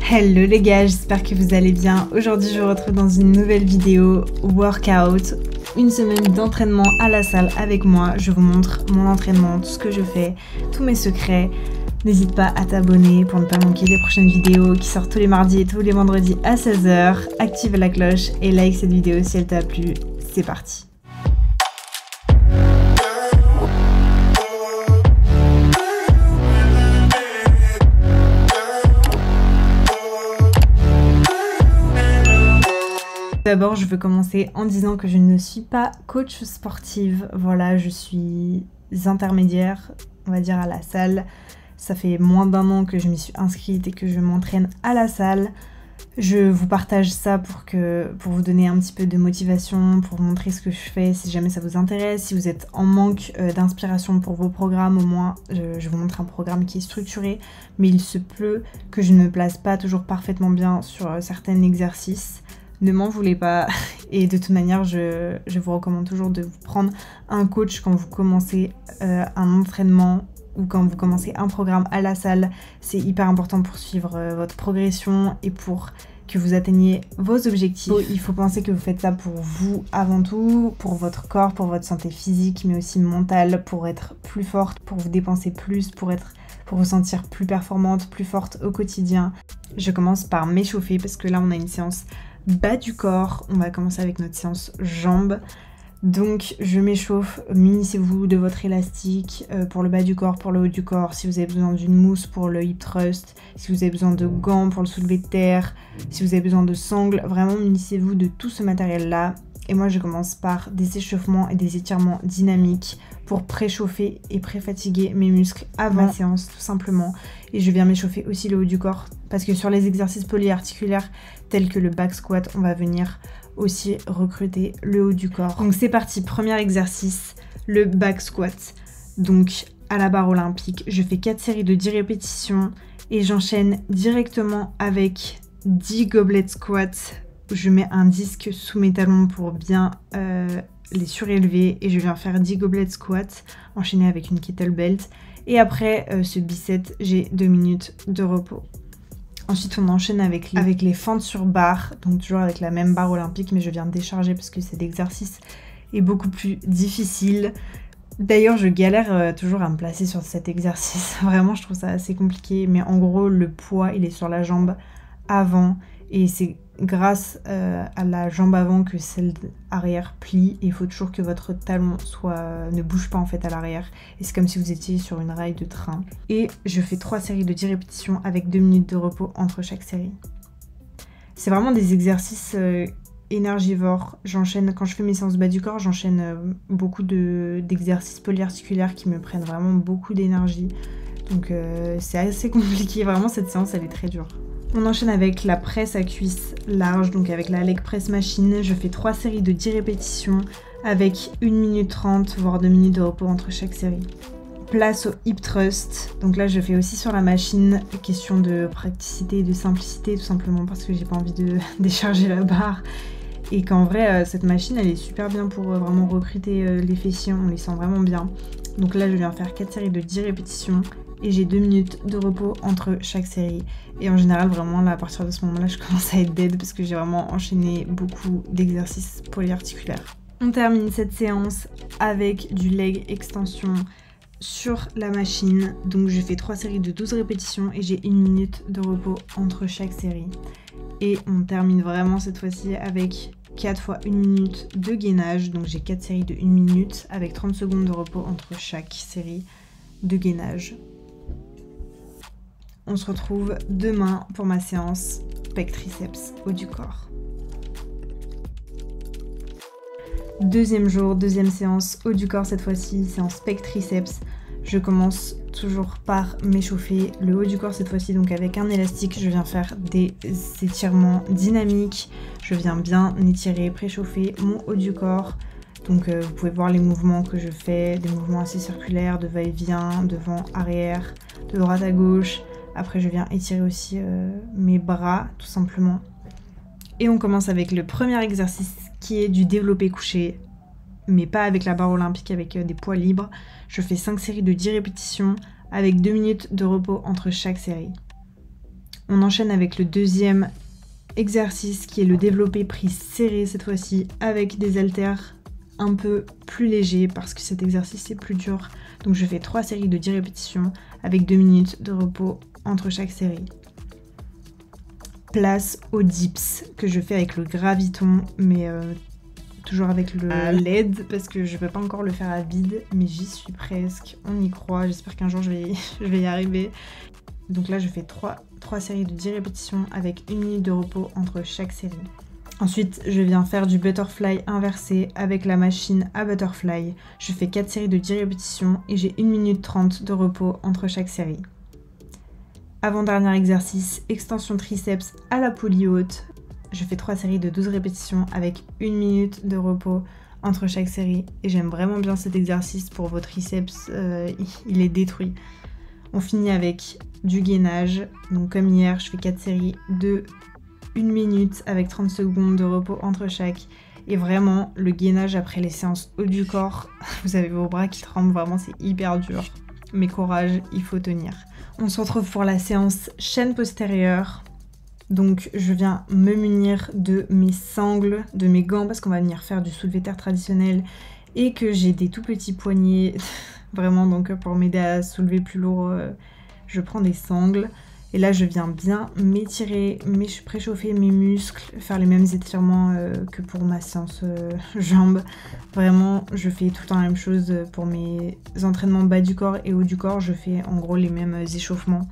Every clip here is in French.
Hello les gars, j'espère que vous allez bien. Aujourd'hui je vous retrouve dans une nouvelle vidéo workout. Une semaine d'entraînement à la salle avec moi. Je vous montre mon entraînement, tout ce que je fais, tous mes secrets. N'hésite pas à t'abonner pour ne pas manquer les prochaines vidéos qui sortent tous les mardis et tous les vendredis à 16 h. Active la cloche et like cette vidéo si elle t'a plu. C'est parti. D'abord, je veux commencer en disant que je ne suis pas coach sportive. Voilà, je suis intermédiaire, on va dire, à la salle. Ça fait moins d'1 an que je m'y suis inscrite et que je m'entraîne à la salle. Je vous partage ça pour vous donner un petit peu de motivation, pour vous montrer ce que je fais si jamais ça vous intéresse. Si vous êtes en manque d'inspiration pour vos programmes, au moins je vous montre un programme qui est structuré. Mais il se peut que je ne me place pas toujours parfaitement bien sur certains exercices. Ne m'en voulez pas, et de toute manière je vous recommande toujours de vous prendre un coach quand vous commencez un entraînement ou quand vous commencez un programme à la salle. C'est hyper important pour suivre votre progression et pour que vous atteigniez vos objectifs. Il faut penser que vous faites ça pour vous avant tout, pour votre corps, pour votre santé physique mais aussi mentale, pour être plus forte, pour vous dépenser plus, pour vous sentir plus performante, plus forte au quotidien. Je commence par m'échauffer parce que là on a une séance bas du corps. On va commencer avec notre séance jambes. Donc je m'échauffe, munissez-vous de votre élastique pour le bas du corps, pour le haut du corps, si vous avez besoin d'une mousse pour le hip thrust, si vous avez besoin de gants pour le soulevé de terre, si vous avez besoin de sangles, vraiment munissez-vous de tout ce matériel là. Et moi je commence par des échauffements et des étirements dynamiques pour préchauffer et préfatiguer mes muscles avant la séance tout simplement. Et je viens m'échauffer aussi le haut du corps parce que sur les exercices polyarticulaires tels que le back squat, on va venir aussi recruter le haut du corps. Donc c'est parti, premier exercice, le back squat. Donc à la barre olympique, je fais 4 séries de 10 répétitions et j'enchaîne directement avec 10 goblet squats. Je mets un disque sous mes talons pour bien les surélever et je viens faire 10 goblet squats enchaînés avec une kettlebell. Et après ce bicep, j'ai 2 minutes de repos. Ensuite, on enchaîne avec les fentes sur barre, donc toujours avec la même barre olympique, mais je viens décharger parce que cet exercice est beaucoup plus difficile. D'ailleurs, je galère toujours à me placer sur cet exercice. Vraiment, je trouve ça assez compliqué, mais en gros, le poids, il est sur la jambe avant, et c'est grâce à la jambe avant que celle arrière plie. Et il faut toujours que votre talon ne bouge pas en fait à l'arrière. Et c'est comme si vous étiez sur une rail de train. Et je fais 3 séries de 10 répétitions avec 2 minutes de repos entre chaque série. C'est vraiment des exercices énergivores. J'enchaîne, quand je fais mes séances bas du corps, j'enchaîne beaucoup d'exercices polyarticulaires qui me prennent vraiment beaucoup d'énergie. Donc c'est assez compliqué. Vraiment, cette séance, elle est très dure. On enchaîne avec la presse à cuisse large, donc avec la leg press machine. Je fais 3 séries de 10 répétitions avec 1 minute 30, voire 2 minutes de repos entre chaque série. Place au hip thrust. Donc là, je fais aussi sur la machine. Question de praticité et de simplicité, tout simplement parce que j'ai pas envie de décharger la barre. Et qu'en vrai, cette machine, elle est super bien pour vraiment recruter les fessiers. On les sent vraiment bien. Donc là, je viens faire 4 séries de 10 répétitions. Et j'ai 2 minutes de repos entre chaque série. Et en général, vraiment, là, à partir de ce moment-là, je commence à être dead parce que j'ai vraiment enchaîné beaucoup d'exercices polyarticulaires. On termine cette séance avec du leg extension sur la machine. Donc je fais 3 séries de 12 répétitions et j'ai 1 minute de repos entre chaque série. Et on termine vraiment cette fois-ci avec 4 fois 1 minute de gainage. Donc j'ai 4 séries de 1 minute avec 30 secondes de repos entre chaque série de gainage. On se retrouve demain pour ma séance pec triceps haut du corps. Deuxième jour, deuxième séance haut du corps cette fois-ci, séance pec triceps. Je commence toujours par m'échauffer le haut du corps cette fois-ci, donc avec un élastique, je viens faire des étirements dynamiques. Je viens bien étirer, préchauffer mon haut du corps. Donc vous pouvez voir les mouvements que je fais, des mouvements assez circulaires, de va-et-vient, devant, arrière, de droite à gauche. Après je viens étirer aussi mes bras tout simplement. Et on commence avec le premier exercice qui est du développé couché, mais pas avec la barre olympique, avec des poids libres. Je fais 5 séries de 10 répétitions avec 2 minutes de repos entre chaque série. On enchaîne avec le deuxième exercice qui est le développé prise serrée cette fois-ci avec des haltères un peu plus légers parce que cet exercice est plus dur. Donc je fais 3 séries de 10 répétitions avec 2 minutes de repos entre chaque série. Place aux dips que je fais avec le graviton mais toujours avec le LED parce que je peux pas encore le faire à vide mais j'y suis presque, on y croit, j'espère qu'un jour je vais y arriver. Donc là je fais 3 séries de 10 répétitions avec 1 minute de repos entre chaque série. Ensuite je viens faire du butterfly inversé avec la machine à butterfly. Je fais 4 séries de 10 répétitions et j'ai 1 minute 30 de repos entre chaque série. Avant-dernier exercice, extension triceps à la poulie haute. Je fais 3 séries de 12 répétitions avec 1 minute de repos entre chaque série. Et j'aime vraiment bien cet exercice pour vos triceps, il est détruit. On finit avec du gainage. Donc comme hier, je fais 4 séries de 1 minute avec 30 secondes de repos entre chaque. Et vraiment, le gainage après les séances haut du corps, vous avez vos bras qui tremblent, vraiment c'est hyper dur. Mais courage, il faut tenir. On se retrouve pour la séance chaîne postérieure. Donc je viens me munir de mes sangles, de mes gants parce qu'on va venir faire du soulevé terre traditionnel et que j'ai des tout petits poignets. Vraiment, donc pour m'aider à soulever plus lourd, je prends des sangles. Et là, je viens bien m'étirer, préchauffer mes muscles, faire les mêmes étirements que pour ma séance jambes. Vraiment, je fais tout le temps la même chose pour mes entraînements bas du corps et haut du corps. Je fais en gros les mêmes échauffements.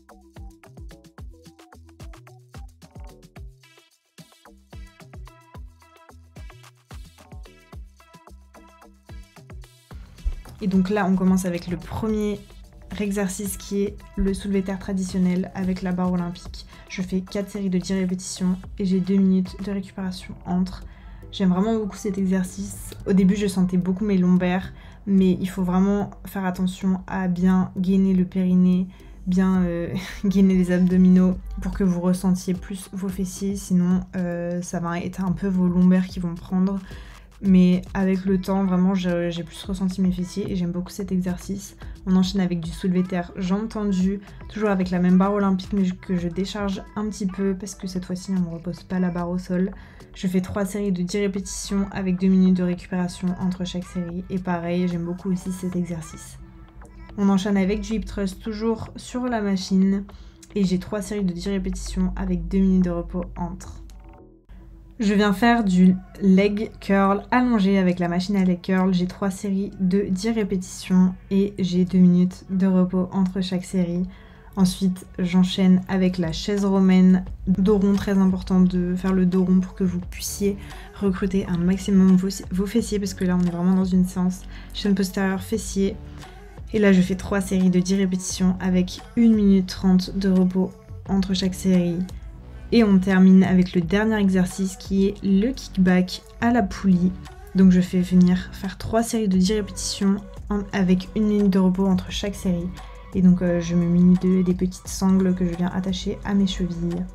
Et donc là, on commence avec le premier exercice qui est le soulevé terre traditionnel avec la barre olympique. Je fais 4 séries de 10 répétitions et j'ai 2 minutes de récupération entre. J'aime vraiment beaucoup cet exercice. Au début, je sentais beaucoup mes lombaires, mais il faut vraiment faire attention à bien gainer le périnée, bien gainer les abdominaux pour que vous ressentiez plus vos fessiers, sinon ça va être un peu vos lombaires qui vont prendre. Mais avec le temps, vraiment, j'ai plus ressenti mes fessiers et j'aime beaucoup cet exercice. On enchaîne avec du soulevé terre jambes tendues, toujours avec la même barre olympique mais que je décharge un petit peu parce que cette fois-ci, on ne repose pas la barre au sol. Je fais 3 séries de 10 répétitions avec 2 minutes de récupération entre chaque série. Et pareil, j'aime beaucoup aussi cet exercice. On enchaîne avec du hip thrust, toujours sur la machine. Et j'ai 3 séries de 10 répétitions avec 2 minutes de repos entre. Je viens faire du leg curl allongé avec la machine à leg curl. J'ai 3 séries de 10 répétitions et j'ai 2 minutes de repos entre chaque série. Ensuite, j'enchaîne avec la chaise romaine, dos rond, très important de faire le dos rond pour que vous puissiez recruter un maximum vos fessiers parce que là, on est vraiment dans une séance chaîne postérieure fessier. Et là, je fais 3 séries de 10 répétitions avec 1 minute 30 de repos entre chaque série. Et on termine avec le dernier exercice qui est le kickback à la poulie. Donc je fais venir faire 3 séries de 10 répétitions avec 1 minute de repos entre chaque série. Et donc je me munis des petites sangles que je viens attacher à mes chevilles.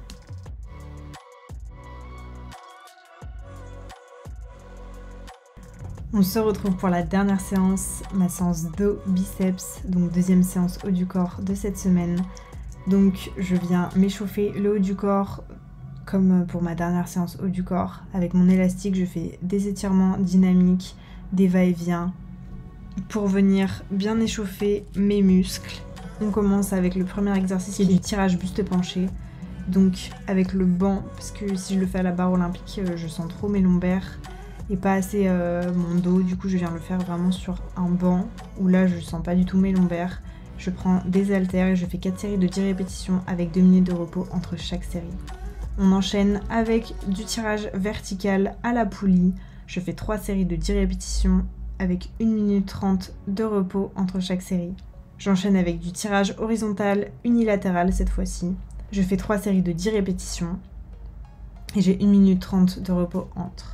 On se retrouve pour la dernière séance, ma séance dos biceps, donc deuxième séance haut du corps de cette semaine. Donc je viens m'échauffer le haut du corps comme pour ma dernière séance haut du corps. Avec mon élastique, je fais des étirements dynamiques, des va-et-vient pour venir bien échauffer mes muscles. On commence avec le premier exercice qui est du tirage buste penché. Donc avec le banc, parce que si je le fais à la barre olympique, je sens trop mes lombaires et pas assez mon dos. Du coup, je viens le faire vraiment sur un banc où là, je sens pas du tout mes lombaires. Je prends des haltères et je fais 4 séries de 10 répétitions avec 2 minutes de repos entre chaque série. On enchaîne avec du tirage vertical à la poulie. Je fais 3 séries de 10 répétitions avec 1 minute 30 de repos entre chaque série. J'enchaîne avec du tirage horizontal unilatéral cette fois-ci. Je fais 3 séries de 10 répétitions et j'ai 1 minute 30 de repos entre.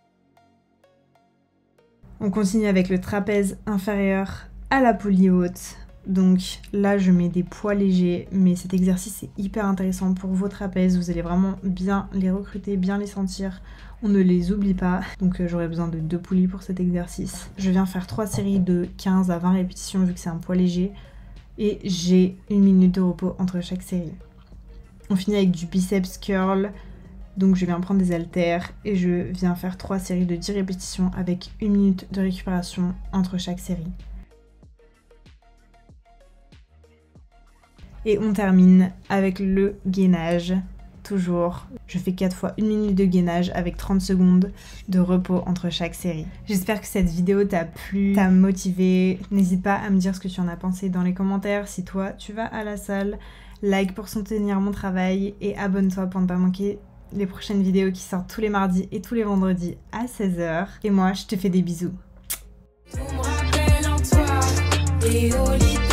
On continue avec le trapèze inférieur à la poulie haute. Donc là, je mets des poids légers, mais cet exercice est hyper intéressant pour vos trapèzes. Vous allez vraiment bien les recruter, bien les sentir. On ne les oublie pas. Donc j'aurai besoin de 2 poulies pour cet exercice. Je viens faire 3 séries de 15 à 20 répétitions vu que c'est un poids léger. Et j'ai 1 minute de repos entre chaque série. On finit avec du biceps curl. Donc je viens prendre des haltères et je viens faire 3 séries de 10 répétitions avec 1 minute de récupération entre chaque série. Et on termine avec le gainage. Toujours, je fais 4 fois 1 minute de gainage avec 30 secondes de repos entre chaque série. J'espère que cette vidéo t'a plu, t'a motivé. N'hésite pas à me dire ce que tu en as pensé dans les commentaires. Si toi, tu vas à la salle, like pour soutenir mon travail et abonne-toi pour ne pas manquer les prochaines vidéos qui sortent tous les mardis et tous les vendredis à 16h. Et moi, je te fais des bisous.